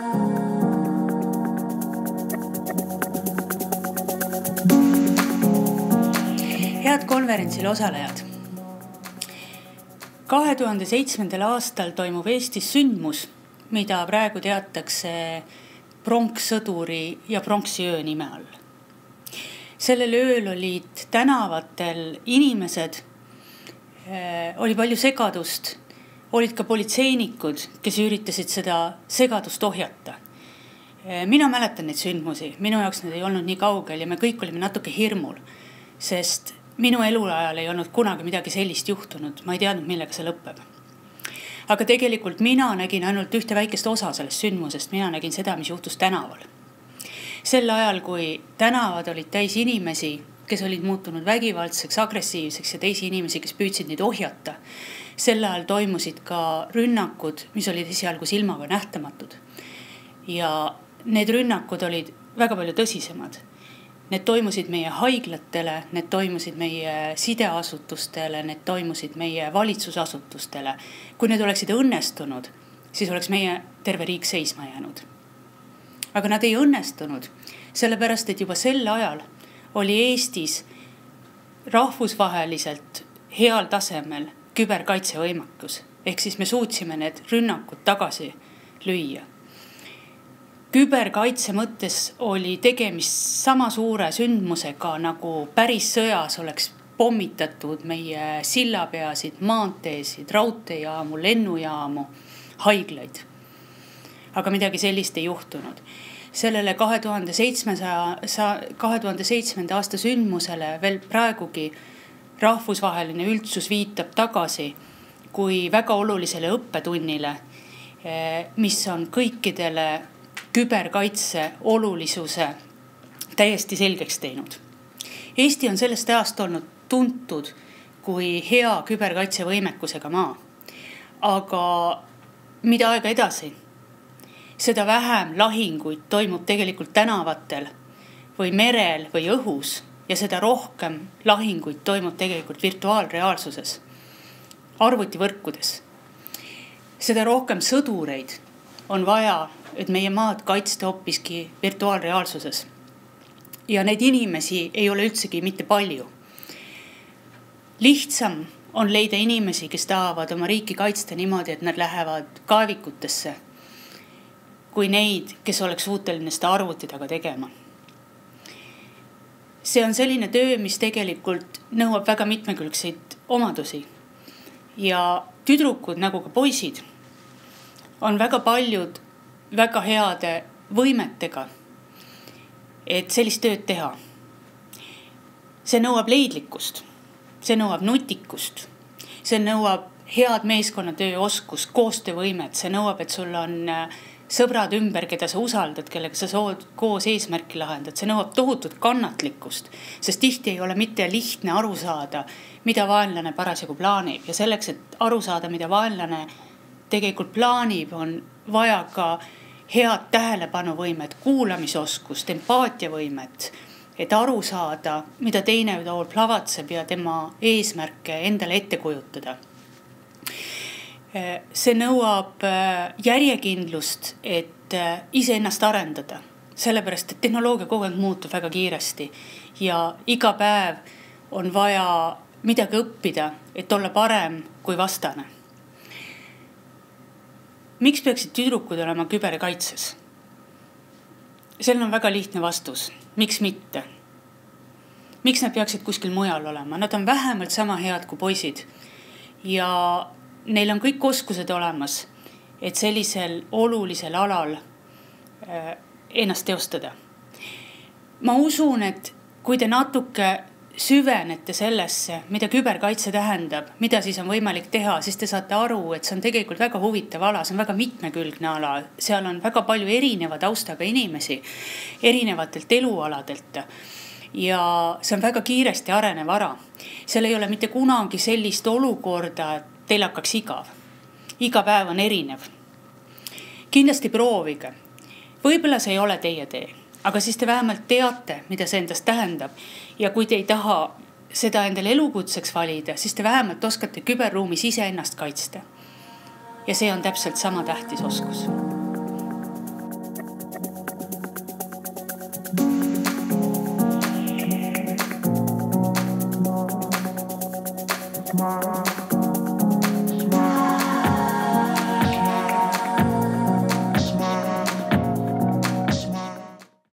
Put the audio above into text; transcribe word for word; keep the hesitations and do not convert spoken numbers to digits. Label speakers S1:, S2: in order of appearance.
S1: Head konverentsil osalejad. kahe tuhande seitsmendal aastal toimub Eestis sündmus, mida praegu teatakse pronkssõduri ja pronksiöö nime all. Sellel ööl olid tänavatel inimesed, oli palju segadust, olid ka politseinikud, kes üritasid seda segadust ohjata. Mina mäletan neid sündmusi, minu jaoks need ei olnud nii kaugel ja me kõik olime natuke hirmul, sest minu eluajal ei olnud kunagi midagi sellist juhtunud, ma ei teadnud, millega see lõpeb. Aga tegelikult mina nägin ainult ühte väikest osa sellest sündmusest, mina nägin seda, mis juhtus tänaval. Sel ajal, kui tänavad olid täis inimesi, kes olid muutunud vägivaldseks, agressiivseks ja teisi inimesi, kes püüdsid neid ohjata, sel ajal toimusid ka rünnakud, mis olid esialgu silmaga nähtamatud. Ja need rünnakud olid väga palju tõsisemad. Need toimusid meie haiglatele, need toimusid meie sideasutustele, need toimusid meie valitsusasutustele. Kui need oleksid õnnestunud, siis oleks meie terve riik seisma jäänud. Aga nad ei õnnestunud, sellepärast et juba sel ajal oli Eestis rahvusvaheliselt heal tasemel küberkaitsevõimakus. Ehk siis me suutsime need rünnakud tagasi lüüa. Küberkaitse mõttes oli tegemist sama suure sündmusega, nagu päris sõjas oleks pommitatud meie sillapeasid, maanteesid, raudteejaamu, lennujaamu, haiglaid. Aga midagi sellist ei juhtunud. Sellele kahe tuhande seitsmenda aasta sündmusele veel praegugi rahvusvaheline üldsus viitab tagasi kui väga olulisele õppetunnile, mis on kõikidele küberkaitse olulisuse täiesti selgeks teinud. Eesti on sellest ajast olnud tuntud kui hea küberkaitsevõimekusega maa. Aga mida aega edasi? Seda vähem lahinguid toimub tegelikult tänavatel või merel või õhus ja seda rohkem lahinguid toimub tegelikult virtuaalreaalsuses, arvutivõrkudes. Seda rohkem sõdureid on vaja, et meie maad kaitsta hoopiski virtuaalreaalsuses. Ja neid inimesi ei ole üldsegi mitte palju. Lihtsam on leida inimesi, kes tahavad oma riiki kaitsta niimoodi, et nad lähevad kaevikutesse, kui neid, kes oleks suuteline seda arvuti taga tegema. See on selline töö, mis tegelikult nõuab väga mitmekülgseid omadusi. Ja tüdrukud, nagu ka poisid, on väga paljud väga heade võimetega, et sellist tööd teha. See nõuab leidlikkust, see nõuab nutikust, see nõuab head meeskonnatöö oskust, koostöövõimet, see nõuab, et sul on sõbrad ümber, keda sa usaldad, kellega sa sood koos eesmärki lahendad. See nõuab tohutut kannatlikkust, sest tihti ei ole mitte lihtne aru saada, mida vaenlane parasjagu plaanib. Ja selleks, et aru saada, mida vaenlane tegelikult plaanib, on vaja ka head tähelepanuvõimet, kuulamisoskust, empaatiavõimet, et aru saada, mida teine tool plavatseb ja tema eesmärke endale ette kujutada. See nõuab järjekindlust, et ise ennast arendada, sellepärast, et tehnoloogia kogu aeg muutub väga kiiresti ja iga päev on vaja midagi õppida, et olla parem kui vastane. Miks peaksid tüdrukud olema küberkaitses? Sellel on väga lihtne vastus. Miks mitte? Miks nad peaksid kuskil mujal olema? Nad on vähemalt sama head kui poisid. Ja neil on kõik oskused olemas, et sellisel olulisel alal ennast teostada. Ma usun, et kui te natuke süvenete sellesse, mida küberkaitse tähendab, mida siis on võimalik teha, siis te saate aru, et see on tegelikult väga huvitav ala, see on väga mitmekülgne ala, seal on väga palju erineva taustaga inimesi, erinevatelt elualadelt ja see on väga kiiresti arenev ara. Seal ei ole mitte kunagi sellist olukorda, et teil hakkaks igav. Iga päev on erinev. Kindlasti proovige. Võib-olla see ei ole teie tee. Aga siis te vähemalt teate, mida see endast tähendab. Ja kui te ei taha seda endale elukutseks valida, siis te vähemalt oskate küberruumis ise ennast kaitsta. Ja see on täpselt sama tähtis oskus.
S2: Tomorrow.